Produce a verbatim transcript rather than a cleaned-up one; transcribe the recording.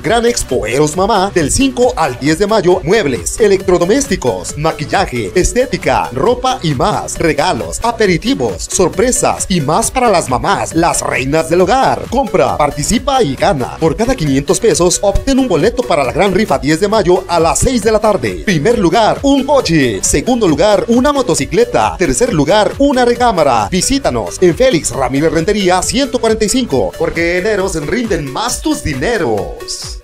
Gran Expo Eros Mamá del cinco al diez de mayo. Muebles, electrodomésticos, maquillaje, estética, ropa y más. Regalos, aperitivos, sorpresas y más para las mamás, las reinas del hogar. Compra, participa y gana. Por cada quinientos pesos, obtén un boleto para la gran rifa diez de mayo a las seis de la tarde. Primer lugar, un coche. Segundo lugar, una motocicleta. Tercer lugar, una recámara. Visítanos en Félix Ramírez Rentería ciento cuarenta y cinco, porque en Eros rinden más tus dineros.